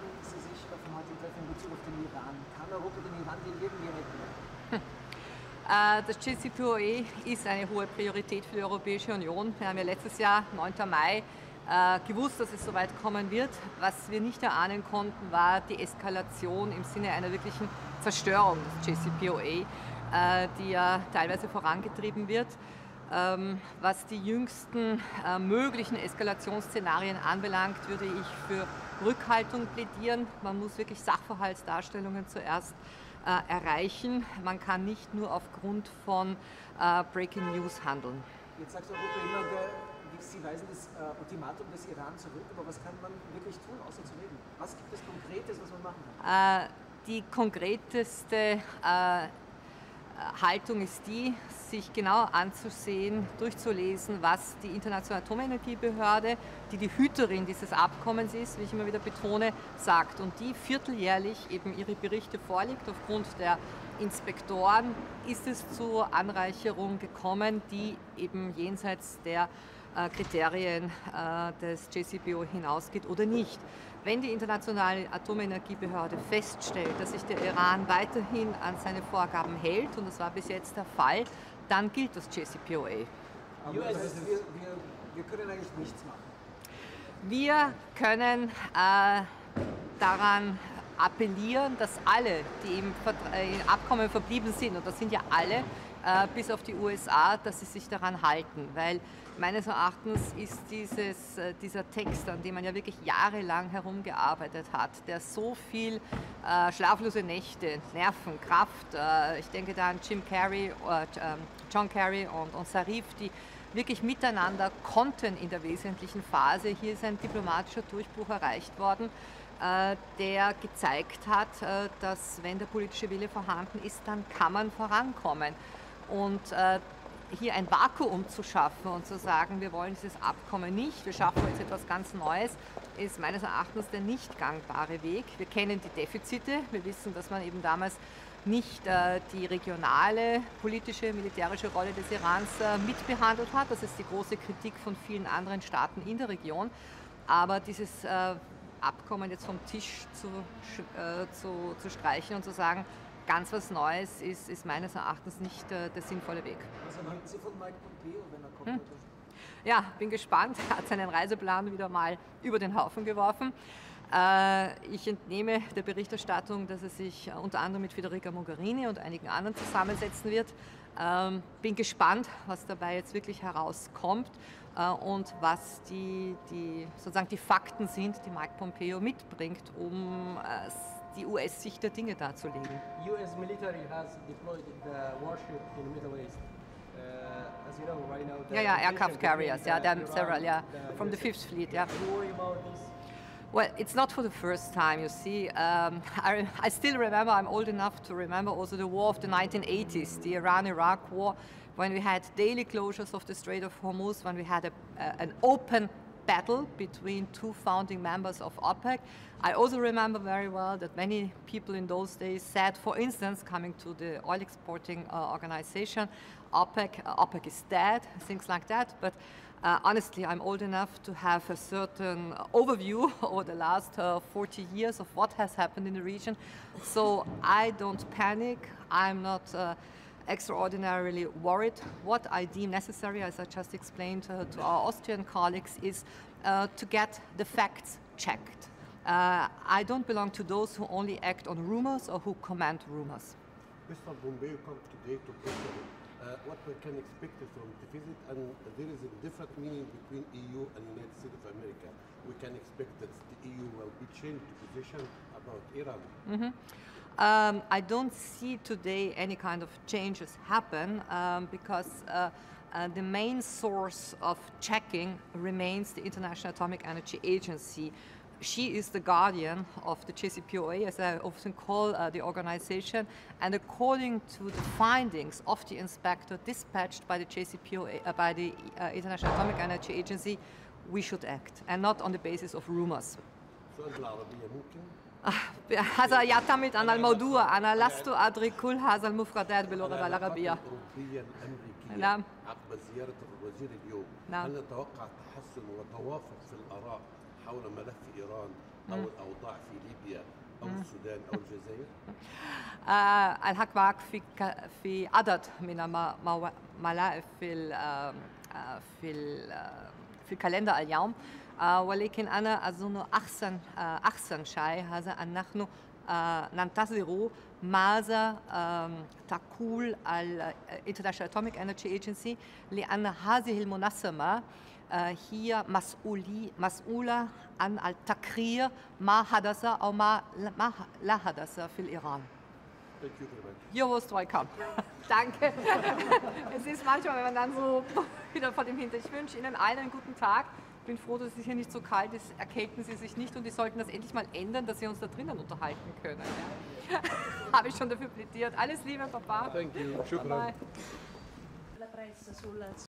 befinden Sie sich auf dem heutigen Treffen in Bezug auf den Iran? Kann Europa den Iran den irgendwie retten? Das JCPOA ist eine hohe Priorität für die Europäische Union. Wir haben ja letztes Jahr, 9. Mai, gewusst, dass es soweit kommen wird. Was wir nicht erahnen konnten, war die Eskalation im Sinne einer wirklichen Zerstörung des JCPOA, die ja teilweise vorangetrieben wird. Was die jüngsten möglichen Eskalationsszenarien anbelangt, würde ich für Rückhaltung plädieren. Man muss wirklich Sachverhaltsdarstellungen zuerst erreichen. Man kann nicht nur aufgrund von Breaking News handeln. Jetzt sagt Europa immer, Sie weisen das Ultimatum des Iran zurück, aber was kann man wirklich tun, außer zu reden? Was gibt es Konkretes, was man machen kann? Die konkreteste Haltung ist die, sich genau anzusehen, durchzulesen, was die Internationale Atomenergiebehörde, die die Hüterin dieses Abkommens ist, wie ich immer wieder betone, sagt. Und die vierteljährlich eben ihre Berichte vorlegt. Aufgrund der Inspektoren ist es zur Anreicherung gekommen, die eben jenseits der Kriterien des JCPOA hinausgeht oder nicht. Wenn die Internationale Atomenergiebehörde feststellt, dass sich der Iran weiterhin an seine Vorgaben hält, und das war bis jetzt der Fall, dann gilt das JCPOA. Aber das heißt, wir können eigentlich nichts machen. Wir können daran appellieren, dass alle, die im Abkommen verblieben sind, und das sind ja alle, bis auf die USA, dass sie sich daran halten, weil meines Erachtens ist dieser Text, an dem man ja wirklich jahrelang herumgearbeitet hat, der so viel schlaflose Nächte, Nerven, Kraft, ich denke da an John Kerry und Zarif, die wirklich miteinander konnten in der wesentlichen Phase. Hier ist ein diplomatischer Durchbruch erreicht worden, der gezeigt hat, dass wenn der politische Wille vorhanden ist, dann kann man vorankommen. Und hier ein Vakuum zu schaffen und zu sagen, wir wollen dieses Abkommen nicht, wir schaffen jetzt etwas ganz Neues, ist meines Erachtens der nicht gangbare Weg. Wir kennen die Defizite, wir wissen, dass man eben damals nicht die regionale, politische, militärische Rolle des Irans mitbehandelt hat. Das ist die große Kritik von vielen anderen Staaten in der Region. Aber dieses Abkommen jetzt vom Tisch zu streichen und zu sagen, ganz was Neues ist meines Erachtens nicht der sinnvolle Weg. Was erwarten Sie von Mike Pompeo, wenn er kommt? Ja, bin gespannt. Er hat seinen Reiseplan wieder mal über den Haufen geworfen. Ich entnehme der Berichterstattung, dass er sich unter anderem mit Federica Mogherini und einigen anderen zusammensetzen wird. Bin gespannt, was dabei jetzt wirklich herauskommt und was sozusagen die Fakten sind, die Mike Pompeo mitbringt, um die US-Sicht der Dinge darzulegen. US military has deployed the warship in the Middle East. As you know, right now. Yeah, aircraft carriers. Yeah, there are several. Yeah, from the Fifth Fleet. Yeah. Do you worry about this? Well, it's not for the first time, you see. I still remember, I'm old enough to remember also the war of the 1980s, the Iran-Iraq war, when we had daily closures of the Strait of Hormuz, when we had an open battle between two founding members of OPEC. I also remember very well that many people in those days said, for instance, coming to the oil exporting organization, OPEC is dead, things like that. But honestly, I'm old enough to have a certain overview over the last 40 years of what has happened in the region. So I don't panic. I'm not extraordinarily worried. What I deem necessary, as I just explained to our Austrian colleagues, is to get the facts checked. I don't belong to those who only act on rumors or who comment rumors. Mr. Pompeo comes today to Brussels. What we can expect from the visit, and there is a different meaning between EU and United States of America. We can expect that the EU will be changed position about Iran. Mm-hmm. I don't see today any kind of changes happen because the main source of checking remains the International Atomic Energy Agency. She is the guardian of the JCPOA, as I often call the organization, and according to the findings of the inspector dispatched by the JCPOA, by the International Atomic Energy Agency, we should act, and not on the basis of rumors. سؤال بالعربية ممكن؟ هذا يعتمد على الموضوع. أنا لست أدري كل هذا المفردات باللغة العربية. الأوروبية الأمريكية نعم. عقب زيارة الوزير اليوم، نعم. هل نتوقع تحسن وتوافق في الآراء حول ملف إيران أو الأوضاع في ليبيا أو السودان أو الجزائر؟ الحقبة في عدد من الملائف في الكالندر اليوم، ولكن أنا أظن أحسن شيء هذا أن نحن ننتظر ماذا تقول International Atomic Energy Agency، لأن هذه المنظمة هي مسؤولة عن التقرير ما حدث أو ما لا حدث في الإيران. Thank you very much. You're most welcome. Danke. Es ist manchmal, wenn man dann so wieder vor dem Hintergrund. Ich wünsche Ihnen allen einen guten Tag. Ich bin froh, dass es hier nicht so kalt ist. Erkälten Sie sich nicht und die sollten das endlich mal ändern, dass Sie uns da drinnen unterhalten können. Ja. Habe ich schon dafür plädiert. Alles Liebe, Papa. Thank you. Bye. La pressa